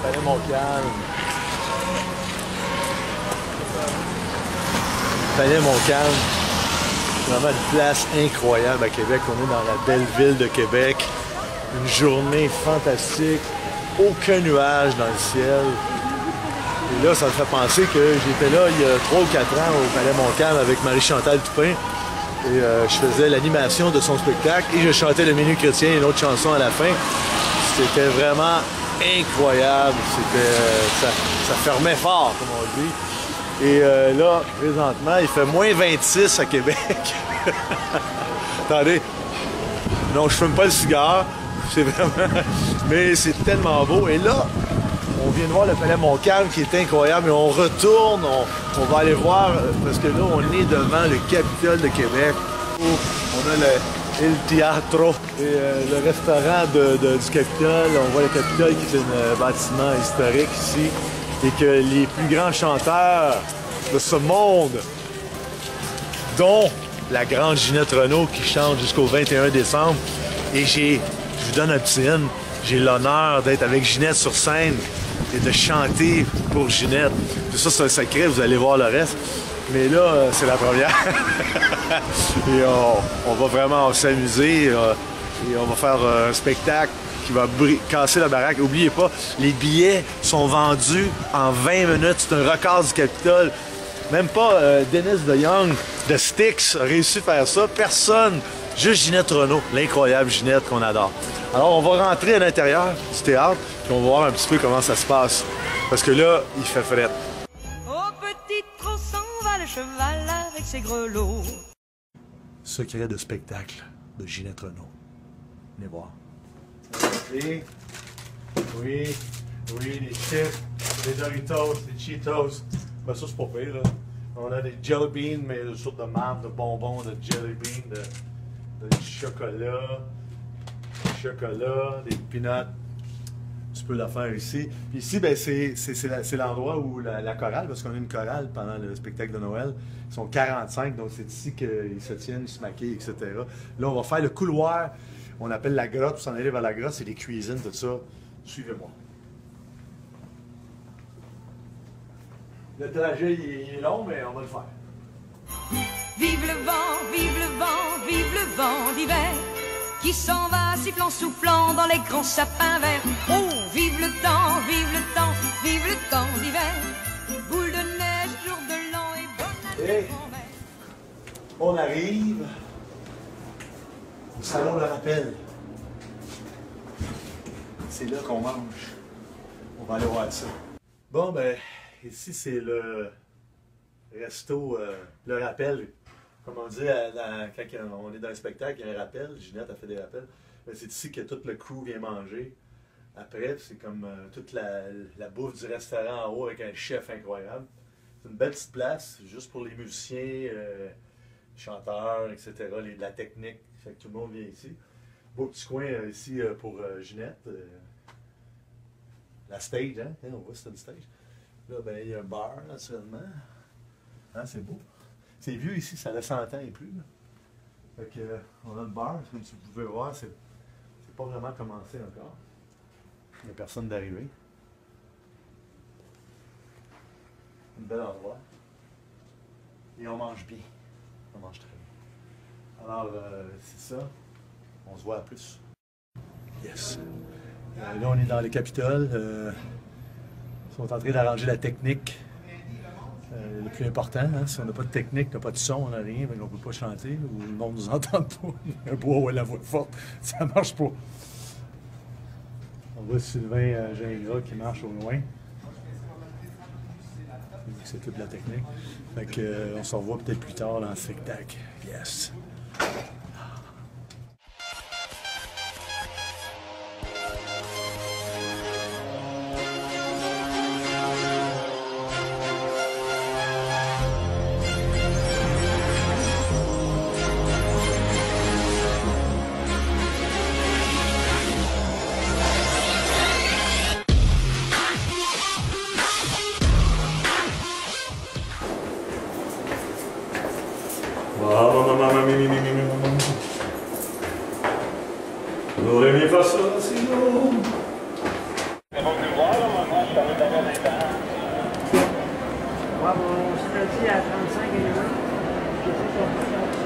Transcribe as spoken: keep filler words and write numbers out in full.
Palais Montcalm. Palais Montcalm. Vraiment une place incroyable à Québec. On est dans la belle ville de Québec. Une journée fantastique. Aucun nuage dans le ciel. Et là, ça me fait penser que j'étais là il y a trois ou quatre ans au Palais Montcalm avec Marie-Chantal Toupin. Et euh, je faisais l'animation de son spectacle et je chantais le Menu chrétien et une autre chanson à la fin. C'était vraiment incroyable. C'était, euh, ça, ça fermait fort, comme on dit. Et euh, là, présentement, il fait moins vingt-six à Québec. Attendez. Non, je fume pas le cigare. C'est vraiment... Mais c'est tellement beau. Et là, on vient de voir le Palais Montcalm qui est incroyable. Et on retourne, on, on va aller voir, parce que là, on est devant le Capitole de Québec. On a le Il Teatro et euh, le restaurant de, de, du Capitole. On voit le Capitole qui est un bâtiment historique ici. Et que les plus grands chanteurs de ce monde, dont la grande Ginette Renault qui chante jusqu'au vingt et un décembre. Et j'ai, je vous donne un petit hymne, j'ai l'honneur d'être avec Ginette sur scène et de chanter pour Ginette. Tout ça, c'est un secret, vous allez voir le reste. Mais là, c'est la première. Et on, on va vraiment s'amuser et on va faire un spectacle qui va casser la baraque. N'oubliez pas, les billets sont vendus en vingt minutes. C'est un record du Capitole. Même pas euh, Dennis DeYoung de Styx a réussi à faire ça. Personne. Juste Ginette Renault, l'incroyable Ginette qu'on adore. Alors, on va rentrer à l'intérieur du théâtre et on va voir un petit peu comment ça se passe. Parce que là, il fait fret. Au petit trot s'en va le cheval avec ses grelots. Secret de spectacle de Ginette Renault. Venez voir. Oui, oui, oui, les chips, les Doritos, les Cheetos. Ben ça, c'est pas pire, là. On a des jelly beans, mais une sorte de marde, de bonbons, de jelly beans, de, de chocolat, chocolat, des peanuts. Tu peux la faire ici. Puis ici, ben, c'est l'endroit où la, la chorale, parce qu'on a une chorale pendant le spectacle de Noël. Ils sont quarante-cinq, donc c'est ici qu'ils se tiennent, ils se maquillent, et cetera. Là, on va faire le couloir. On appelle la grotte, pour s'en aller vers la grotte, c'est des cuisines, tout ça. Suivez-moi. Le trajet, il est long, mais on va le faire. Vive le vent, vive le vent, vive le vent d'hiver qui s'en va sifflant, soufflant dans les grands sapins verts. Oh, vive le temps, vive le temps, vive le temps d'hiver. Boule de neige, jour de l'an et bonne année. On arrive au salon de rappel. C'est là qu'on mange. On va aller voir ça. Bon, ben, ici, c'est le resto, euh, le rappel. Comme on dit, à la, quand on est dans un spectacle, il y a un rappel. Ginette a fait des rappels. C'est ici que tout le crew vient manger. Après, c'est comme euh, toute la, la bouffe du restaurant en haut avec un chef incroyable. C'est une belle petite place, juste pour les musiciens, euh, chanteurs, et cetera, les, la technique. Fait que tout le monde vient ici. Beau petit coin euh, ici euh, pour euh, Ginette. Euh, la stage, hein? On voit c'est une stage. Là, ben, il y a un bar, naturellement. Hein, c'est beau. C'est vieux ici, ça a cent ans et plus. Là. Fait que, euh, on a le bar, comme tu pouvais voir, c'est pas vraiment commencé encore. Il n'y a personne d'arrivé. Un bel endroit. Et on mange bien. On mange très bien. Alors, euh, c'est ça. On se voit à plus. Yes. Euh, là, on est dans le Capitole. Euh, ils sont en train d'arranger la technique. Euh, le plus important, hein, si on n'a pas de technique, on n'a pas de son, on n'a rien, on ne peut pas chanter, ou le monde ne nous entend pas. Un bois ou la voix forte, ça ne marche pas. On voit Sylvain euh, Gingras qui marche au loin. C'est toute la technique. Fait que, euh, on se revoit peut-être plus tard dans le spectacle. Yes! Do, ré, mi, fa, sol, si, do. ici à trente-cinq et